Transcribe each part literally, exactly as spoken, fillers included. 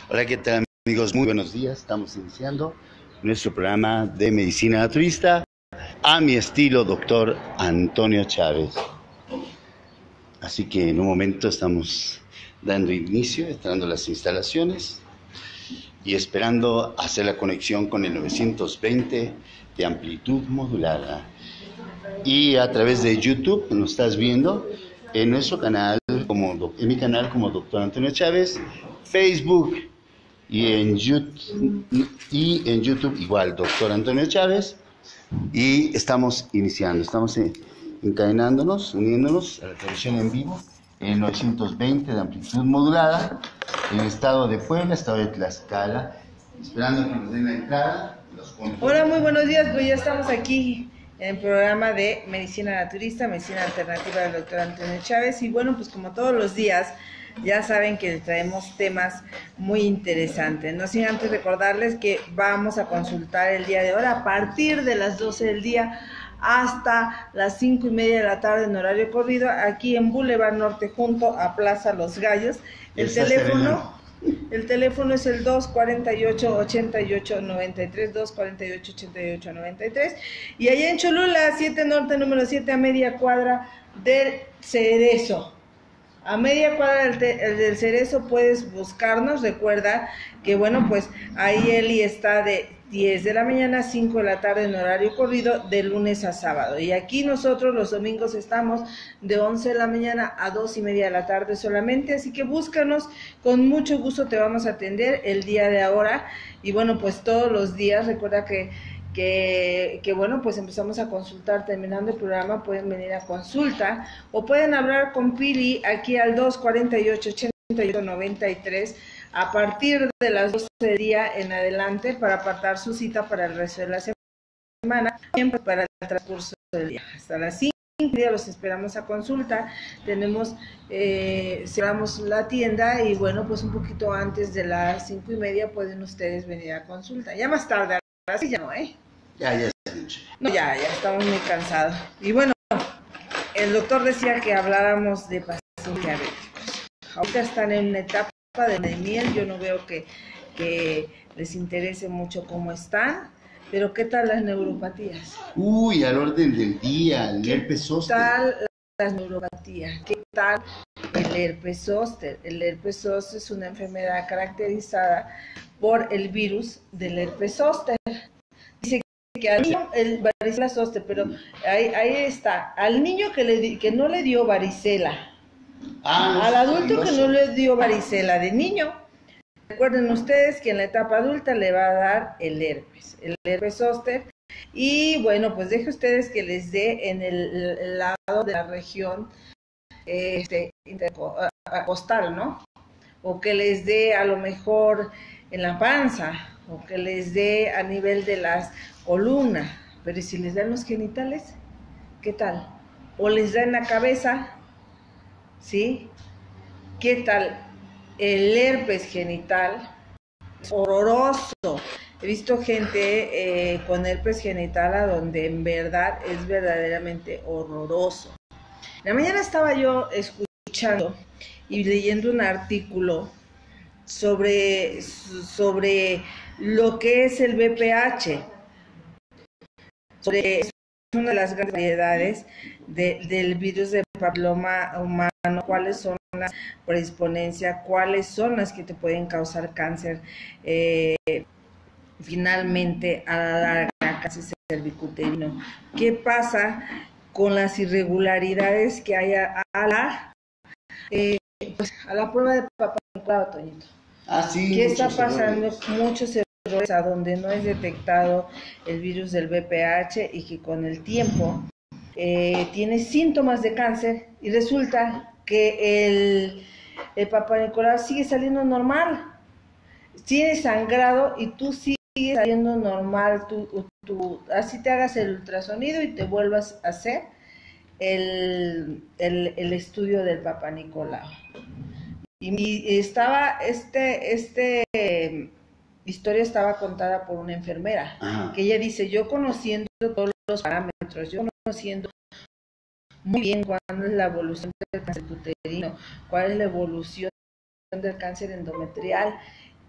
Hola, ¿qué tal, amigos? Muy buenos días. Estamos iniciando nuestro programa de medicina naturista a mi estilo, doctor Antonio Chávez. Así que en un momento estamos dando inicio, instalando las instalaciones y esperando hacer la conexión con el novecientos veinte de amplitud modulada. Y a través de YouTube nos estás viendo en nuestro canal, como en mi canal como doctor Antonio Chávez, Facebook y en YouTube, y en YouTube igual, doctor Antonio Chávez. Y estamos iniciando, estamos encadenándonos, uniéndonos a la transmisión en vivo en novecientos veinte de amplitud modulada en el estado de Puebla, estado de Tlaxcala, esperando que nos den la entrada. Los Hola, muy buenos días, pues ya estamos aquí en el programa de Medicina Naturista, Medicina Alternativa del doctor Antonio Chávez. Y bueno, pues como todos los días, ya saben que les traemos temas muy interesantes. No sin antes recordarles que vamos a consultar el día de hoy a partir de las doce del día hasta las cinco y media de la tarde en horario corrido, aquí en Boulevard Norte, junto a Plaza Los Gallos. El teléfono... El teléfono es el dos cuarenta y ocho, ochenta y ocho, noventa y tres, dos cuarenta y ocho, ochenta y ocho, noventa y tres. Y allá en Cholula, siete Norte, número siete, a media cuadra del Cerezo. A media cuadra del, te, del Cerezo puedes buscarnos. Recuerda que, bueno, pues ahí Eli está de diez de la mañana a cinco de la tarde en horario corrido, de lunes a sábado. Y aquí nosotros los domingos estamos de once de la mañana a dos y media de la tarde solamente. Así que búscanos, con mucho gusto te vamos a atender el día de ahora. Y bueno, pues todos los días, recuerda que Que, que bueno, pues empezamos a consultar terminando el programa, pueden venir a consulta o pueden hablar con Pili aquí al dos cuarenta y ocho, ochenta y ocho, noventa y tres a partir de las doce del día en adelante para apartar su cita para el resto de la semana, siempre para el transcurso del día. Hasta las cinco días los esperamos a consulta. Tenemos, eh, cerramos la tienda y bueno, pues un poquito antes de las cinco y media pueden ustedes venir a consulta. Ya más tarde, así ya no, ¿eh? Ya, ya. No, ya, ya estamos muy cansados. Y bueno, el doctor decía que habláramos de pacientes diabéticos. Ahorita están en una etapa de miel, yo no veo que, que les interese mucho cómo están, pero ¿qué tal las neuropatías? Uy, al orden del día, el herpes zóster. ¿Qué tal las neuropatías? ¿Qué tal el herpes zóster? El herpes zóster es una enfermedad caracterizada por el virus del herpes zóster. Dice que al niño, el varicela zoster, pero ahí, ahí está, al niño que, le, que no le dio varicela, ah, al adulto que no le dio varicela de niño, recuerden ustedes que en la etapa adulta le va a dar el herpes, el herpes zóster. Y bueno, pues deje ustedes que les dé en el, el lado de la región este, intercostal, ¿no? O que les dé a lo mejor en la panza, o que les dé a nivel de las columnas. Pero ¿y si les dan los genitales? ¿Qué tal? ¿O les da en la cabeza? ¿Sí? ¿Qué tal? El herpes genital es horroroso. He visto gente eh, con herpes genital a donde en verdad es verdaderamente horroroso. La mañana estaba yo escuchando y leyendo un artículo sobre, sobre lo que es el B P H, sobre es una de las grandes variedades de, del virus de papiloma humano, cuáles son las predisponencias, cuáles son las que te pueden causar cáncer, eh, finalmente a la larga cáncer cervicuterino. ¿Qué pasa con las irregularidades que hay a, a la eh, pues, a la prueba de Papá Nicolau, Toñito? Ah, sí, ¿Qué está pasando? Errores. Muchos errores a donde no es detectado el virus del B P H y que con el tiempo eh, tiene síntomas de cáncer y resulta que el, el Papá Nicolau sigue saliendo normal, tiene sangrado y tú sigues saliendo normal, tú, tú, así te hagas el ultrasonido y te vuelvas a hacer el, el, el estudio del Papá Nicolau. Y, y estaba, este, este eh, historia estaba contada por una enfermera, Ajá. que ella dice, yo conociendo todos los parámetros, yo conociendo muy bien cuál es la evolución del cáncer uterino, cuál es la evolución del cáncer endometrial,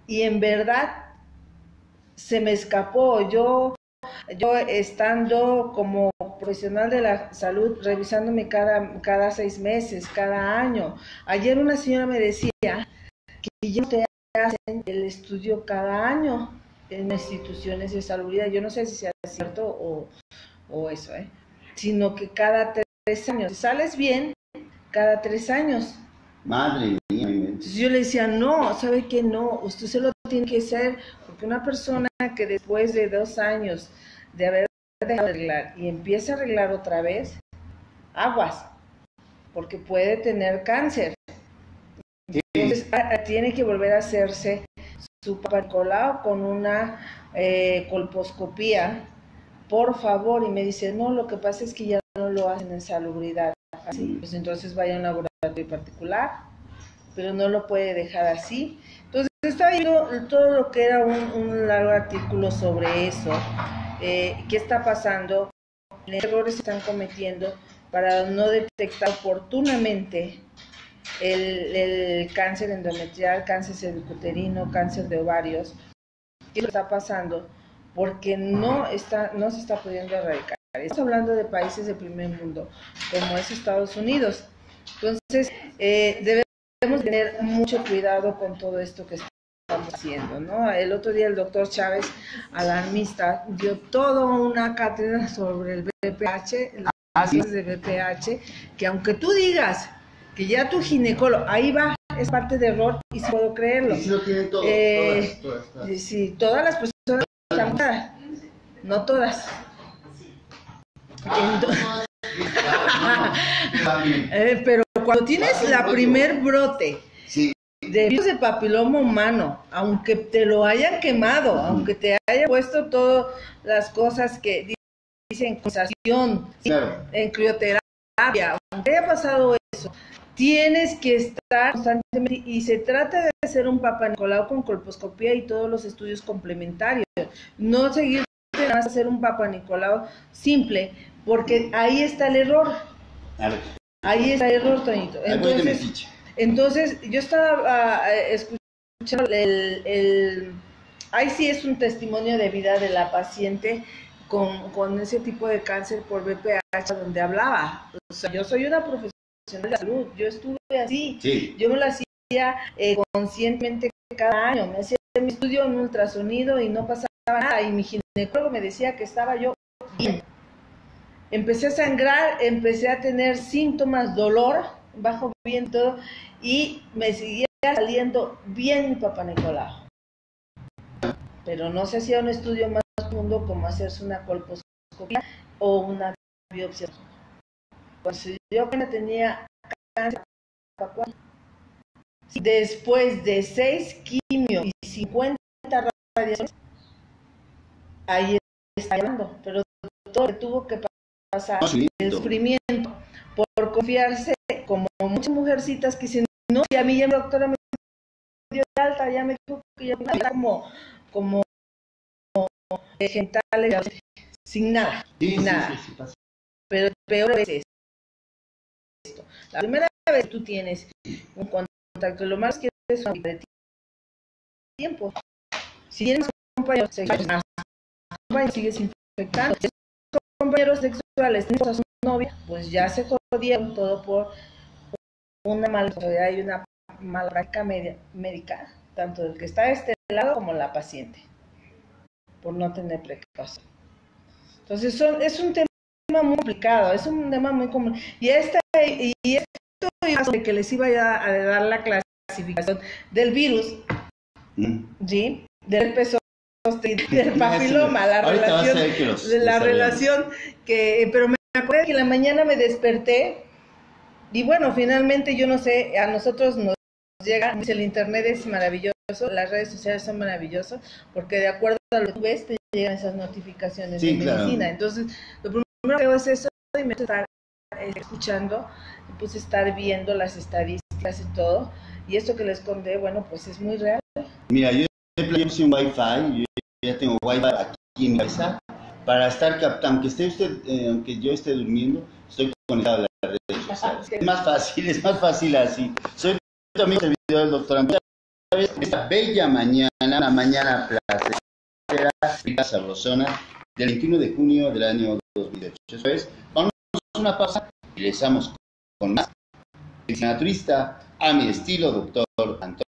y en verdad se me escapó. Yo, yo estando como profesional de la salud, revisándome cada, cada seis meses, cada año. Ayer una señora me decía que ya te hacen el estudio cada año en instituciones de salubridad. Yo no sé si sea cierto o, o eso, ¿eh? Sino que cada tres años. Si sales bien, cada tres años. Madre mía. Entonces yo le decía, no, ¿sabe qué? No, usted se lo tiene que hacer, porque una persona que después de dos años de haber dejado de arreglar y empieza a arreglar otra vez, aguas, porque puede tener cáncer. Entonces tiene que volver a hacerse su Papa Nicolau con una eh, colposcopía, por favor. Y me dice, no, lo que pasa es que ya no lo hacen en salubridad. Así, pues entonces vaya a un laboratorio particular, pero no lo puede dejar así. Entonces estaba viendo todo lo que era un, un largo artículo sobre eso, eh, qué está pasando, qué errores se están cometiendo para no detectar oportunamente el, el cáncer endometrial, cáncer cervicuterino, cáncer de ovarios. ¿Qué está pasando? Porque no, está, no se está pudiendo erradicar. Estamos hablando de países de primer mundo, como es Estados Unidos. Entonces, eh, debemos tener mucho cuidado con todo esto que estamos haciendo, ¿no? El otro día el doctor Chávez, alarmista, dio toda una cátedra sobre el B P H, las cosas de B P H, que aunque tú digas que ya tu ginecólogo, ahí va, es parte de error, y si puedo creerlo. Y si lo tienen todos, eh, todas, todas, todas. Sí, todas las personas están, no todas. eh, pero cuando tienes la primer brote sí. de virus de papiloma humano, aunque te lo hayan quemado, aunque te hayan puesto todas las cosas que dicen consación, claro, en crioterapia, aunque haya pasado eso, tienes que estar constantemente, y se trata de hacer un Papa Nicolau con colposcopía y todos los estudios complementarios, no seguir nada más hacer un Papa Nicolau simple, porque ahí está el error. Ahí está el error, Toñito. Entonces, entonces yo estaba uh, escuchando el, el... Ahí sí es un testimonio de vida de la paciente con, con ese tipo de cáncer por B P H, donde hablaba. O sea, yo soy una profesional de salud, yo estuve así, sí. Yo me lo hacía eh, conscientemente cada año, me hacía mi estudio en ultrasonido y no pasaba nada, y mi ginecólogo me decía que estaba yo bien. Empecé a sangrar, empecé a tener síntomas, dolor, bajo bien todo, y me seguía saliendo bien mi Papa Nicolau. Pero no se hacía un estudio más profundo como hacerse una colposcopía o una biopsia. Pues yo apenas tenía cáncer, después de seis quimios y cincuenta radiaciones, ahí está hablando, pero todo tuvo que pasar el sufrimiento por confiarse, como muchas mujercitas que dicen, no, y a mí ya mi doctora me dio de alta, ya me dijo que ya me como, como genitales, sin nada, sí, sin sí, nada. Sí, sí, sí, pero peor es esto. La primera vez que tú tienes un contacto, lo más que es una de tiempo. Si tienes compañeros sexuales, más sigues infectando. Si tienes compañeros sexuales, tienes a su novia, pues ya se jodieron todo por una mala y una mala práctica médica, tanto del que está de este lado como la paciente, por no tener precaución. Entonces son, es un tema muy complicado, es un tema muy complicado. Y, esta, y esto iba sobre que les iba a, a dar la clasificación del virus, mm. ¿sí? Del herpes zóster, del papiloma, la ahorita relación, que los, de la relación que, pero me acuerdo que en la mañana me desperté y bueno, finalmente yo no sé, a nosotros nos llega, el internet es maravilloso, las redes sociales son maravillosas, porque de acuerdo a lo que ves te llegan esas notificaciones sí, de medicina, claro. Entonces lo primero que hago es eso y me puse a estar eh, escuchando, me puse a estar viendo las estadísticas y todo, y esto que les conté, bueno, pues es muy real. Mira, yo puse un wifi, yo ya tengo wifi aquí en mi casa, para estar captando, aunque esté usted, eh, aunque yo esté durmiendo, estoy conectado a las redes sociales. Es más fácil, es más fácil así. Soy también servidor del doctor Antonio Chávez. Esta bella mañana una mañana placentera, rica, sabrosona, del veintiuno de junio del año dos mil ocho. Eso es, vamos a una pausa y regresamos con más medicina naturista a mi estilo, doctor Antonio.